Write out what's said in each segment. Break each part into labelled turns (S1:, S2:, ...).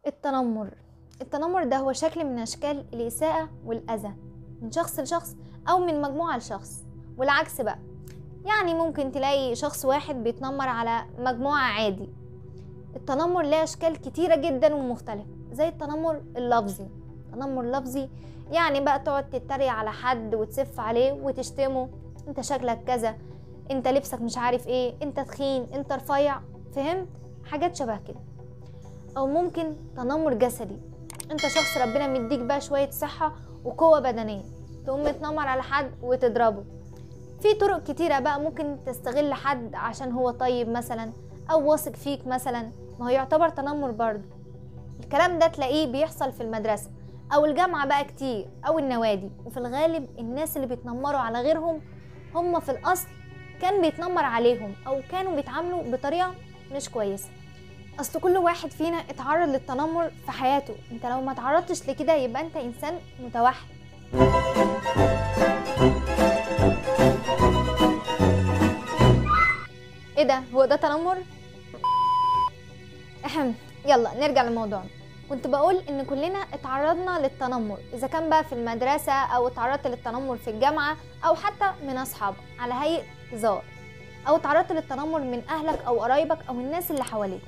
S1: التنمر. التنمر ده هو شكل من أشكال الإساءة والأذى من شخص لشخص أو من مجموعة لشخص، والعكس بقى. يعني ممكن تلاقي شخص واحد بيتنمر على مجموعة عادي. التنمر له أشكال كتيرة جدا ومختلفة، زي التنمر اللفظي. تنمر لفظي يعني بقى تقعد تتريق على حد وتسف عليه وتشتمه: انت شكلك كذا، انت لبسك مش عارف ايه، انت تخين، انت رفيع، فهمت؟ حاجات شبه كده. او ممكن تنمر جسدي، انت شخص ربنا مديك بقى شوية صحة وقوة بدنية، تقوم متنمر على حد وتضربه. في طرق كتيرة بقى ممكن تستغل حد عشان هو طيب مثلا، او واثق فيك مثلا، ما هو يعتبر تنمر برضه. الكلام ده تلاقيه بيحصل في المدرسة او الجامعة بقى كتير، او النوادي. وفي الغالب الناس اللي بيتنمروا على غيرهم هم في الاصل كان بيتنمر عليهم، او كانوا بيتعاملوا بطريقة مش كويسة. اصل كل واحد فينا اتعرض للتنمر في حياته، انت لو ما تعرضتش لكده يبقى انت انسان متوحد. ايه ده؟ هو ده تنمر؟ يلا نرجع لموضوعنا. كنت بقول ان كلنا اتعرضنا للتنمر، اذا كان بقى في المدرسة او اتعرضت للتنمر في الجامعة او حتى من اصحابك على هيئة هزار، او اتعرضت للتنمر من اهلك او قرايبك او الناس اللي حواليك.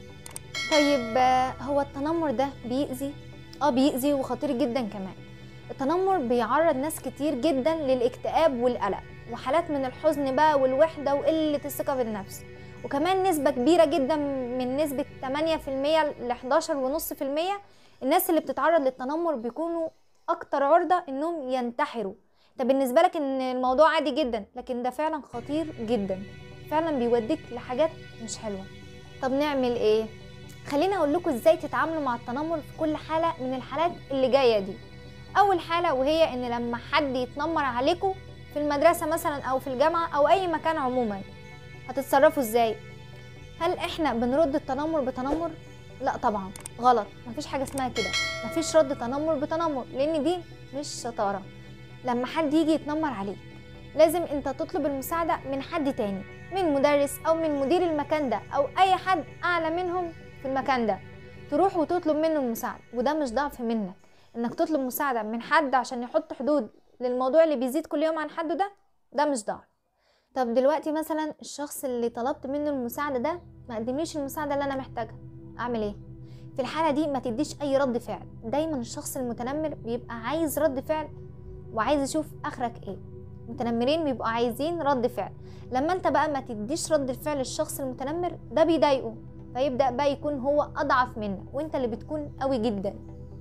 S1: طيب هو التنمر ده بيأذي؟ بيأذي وخطير جدا كمان. التنمر بيعرض ناس كتير جدا للاكتئاب والقلق وحالات من الحزن بقى والوحدة وقلة الثقة بالنفس، وكمان نسبة كبيرة جدا من نسبة 8% ل 11.5% الناس اللي بتتعرض للتنمر بيكونوا أكتر عرضة إنهم ينتحروا. ده بالنسبة لك إن الموضوع عادي جدا، لكن ده فعلا خطير جدا، فعلا بيوديك لحاجات مش حلوة. طب نعمل إيه؟ خليني اقول لكم ازاي تتعاملوا مع التنمر في كل حالة من الحالات اللي جاية دي. اول حالة وهي ان لما حد يتنمر عليكم في المدرسة مثلا او في الجامعة او اي مكان عموما، هتتصرفوا ازاي؟ هل احنا بنرد التنمر بتنمر؟ لا طبعا، غلط. مفيش حاجة اسمها كده، مفيش رد تنمر بتنمر، لان دي مش شطارة. لما حد يجي يتنمر عليك لازم انت تطلب المساعدة من حد تاني، من مدرس او من مدير المكان ده او اي حد اعلى منهم في المكان ده. تروح وتطلب منه المساعدة، وده مش ضعف منك انك تطلب مساعدة من حد عشان يحط حدود للموضوع اللي بيزيد كل يوم عن حده. ده مش ضعف. طب دلوقتي مثلا الشخص اللي طلبت منه المساعدة ده ما قدمليش المساعدة اللي انا محتاجها، اعمل ايه؟ في الحالة دي ما تديش اي رد فعل. دايما الشخص المتنمر بيبقى عايز رد فعل وعايز يشوف اخرك ايه. المتنمرين بيبقوا عايزين رد فعل. لما انت بقى ما تديش رد الفعل للشخص المتنمر ده بيضايقه، فيبدأ بقى يكون هو اضعف منك وانت اللي بتكون قوي جدا.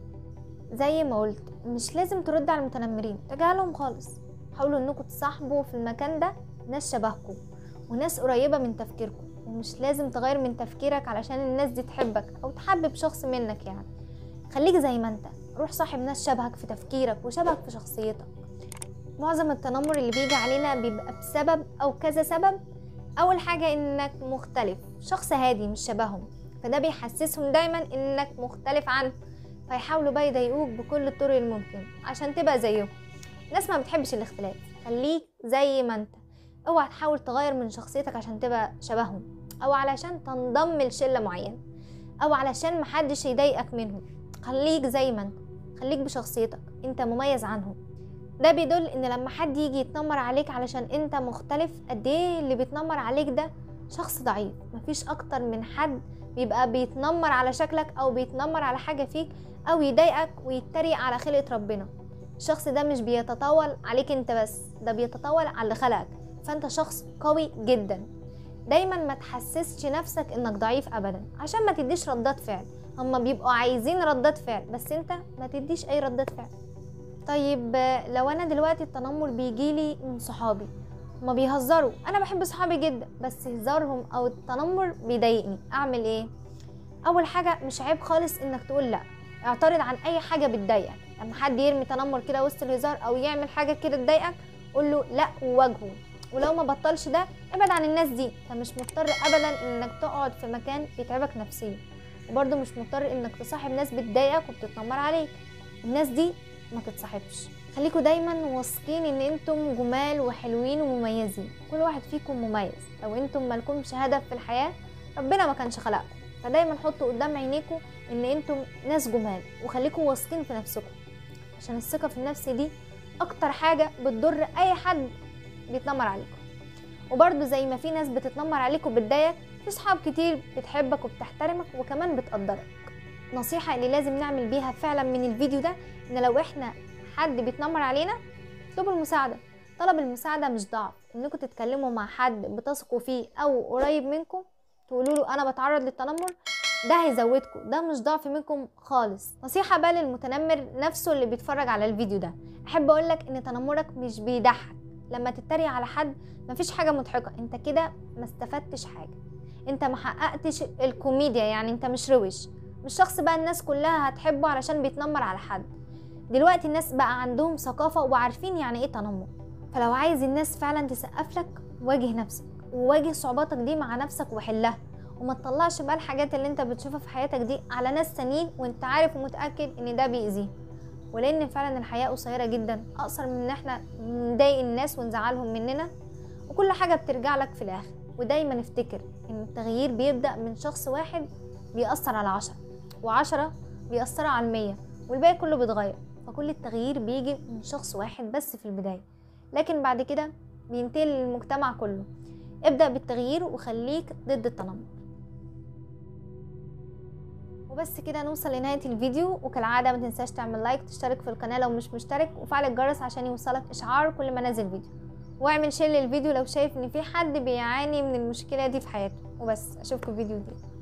S1: زي ما قلت، مش لازم ترد على المتنمرين، تجاهلهم خالص. حاولوا انكم تصاحبوا في المكان ده ناس شبهكم وناس قريبة من تفكيركم، ومش لازم تغير من تفكيرك علشان الناس دي تحبك او تحبب شخص منك. يعني خليك زي ما انت، روح صاحب ناس شبهك في تفكيرك وشبهك في شخصيتك. معظم التنمر اللي بيجي علينا بيبقى بسبب او كذا سبب. اول حاجة انك مختلف، شخص هادي مش شبههم، فده بيحسسهم دايما انك مختلف عنه، فيحاولوا بقى يضايقوك بكل الطرق الممكن عشان تبقى زيهم. الناس ما بتحبش الاختلاف، خليك زي ما انت. اوعى تحاول تغير من شخصيتك عشان تبقى شبههم، او علشان تنضم لشلة معينة، او علشان محدش يضايقك منهم. خليك زي ما انت، خليك بشخصيتك، انت مميز عنهم. ده بيدل ان لما حد يجي يتنمر عليك علشان انت مختلف، قد ايه اللي بيتنمر عليك ده شخص ضعيف. مفيش اكتر من حد بيبقى بيتنمر على شكلك او بيتنمر على حاجة فيك او يضايقك ويتريق على خلقة ربنا. الشخص ده مش بيتطاول عليك انت بس، ده بيتطاول على اللي خلقك. فانت شخص قوي جدا. دايما ما تحسسش نفسك انك ضعيف ابدا عشان ما تديش ردات فعل. هما بيبقوا عايزين ردات فعل بس انت ما تديش اي ردات فعل. طيب لو انا دلوقتي التنمر بيجيلي من صحابي، هما بيهزروا، انا بحب صحابي جدا بس هزارهم او التنمر بيضايقني، اعمل ايه؟ اول حاجة، مش عيب خالص انك تقول لا. اعترض عن اي حاجة بتضايقك. لما حد يرمي تنمر كده وسط الهزار او يعمل حاجة كده تضايقك، قول له لا وواجهه. ولو ما بطلش ده ابعد عن الناس دي. انت مش مضطر ابدا انك تقعد في مكان يتعبك نفسيا، وبرضه مش مضطر انك تصاحب ناس بتضايقك وبتتنمر عليك. الناس دي ما تتصاحبش. خليكوا دايما واثقين ان انتم جمال وحلوين ومميزين. كل واحد فيكم مميز. لو انتم مالكمش هدف في الحياة ربنا ما كانش خلقكم. فدايما حطوا قدام عينيكم ان انتم ناس جمال، وخليكم واثقين في نفسكم، عشان الثقة في النفس دي اكتر حاجة بتضر اي حد بيتنمر عليكم. وبرضو زي ما في ناس بتتنمر عليك وبتضايقك، في صحاب كتير بتحبك وبتحترمك وكمان بتقدرك. نصيحة اللي لازم نعمل بيها فعلا من الفيديو ده، ان لو احنا حد بيتنمر علينا اطلبوا المساعدة. طلب المساعدة مش ضعف، انكم تتكلموا مع حد بتثقوا فيه او قريب منكم تقولوا له انا بتعرض للتنمر، ده هيزودكم، ده مش ضعف منكم خالص. نصيحة بقى للمتنمر نفسه اللي بيتفرج على الفيديو ده، احب اقولك ان تنمرك مش بيضحك. لما تتريق على حد مفيش حاجة مضحكة، انت كده ما استفدتش حاجة، انت ما حققتش الكوميديا، يعني انت مش روش، مش شخص بقى الناس كلها هتحبه علشان بيتنمر على حد. دلوقتي الناس بقى عندهم ثقافة وعارفين يعني ايه تنمر. فلو عايز الناس فعلا تسقف لك، واجه نفسك وواجه صعوباتك دي مع نفسك وحلها، وما تطلعش بقى الحاجات اللي انت بتشوفها في حياتك دي على ناس تانيين وانت عارف ومتأكد ان ده بيأذيهم. ولان فعلا الحياة قصيرة جدا، اقصر من ان احنا نضايق الناس ونزعلهم مننا، وكل حاجة بترجع لك في الاخر. ودايما افتكر ان التغيير بيبدأ من شخص واحد بيأثر على 10، و10 بيأثروا على 100، والباقي كله بيتغير. فكل التغيير بيجي من شخص واحد بس في البداية، لكن بعد كده بينتقل للمجتمع كله. ابدأ بالتغيير وخليك ضد التنمر. وبس كده نوصل لنهاية الفيديو، وكالعادة ما تنساش تعمل لايك، تشترك في القناة لو مش مشترك، وفعل الجرس عشان يوصلك اشعار كل ما انزل فيديو، واعمل شير للفيديو لو شايف ان في حد بيعاني من المشكلة دي في حياته. وبس اشوفكم في فيديو جديد.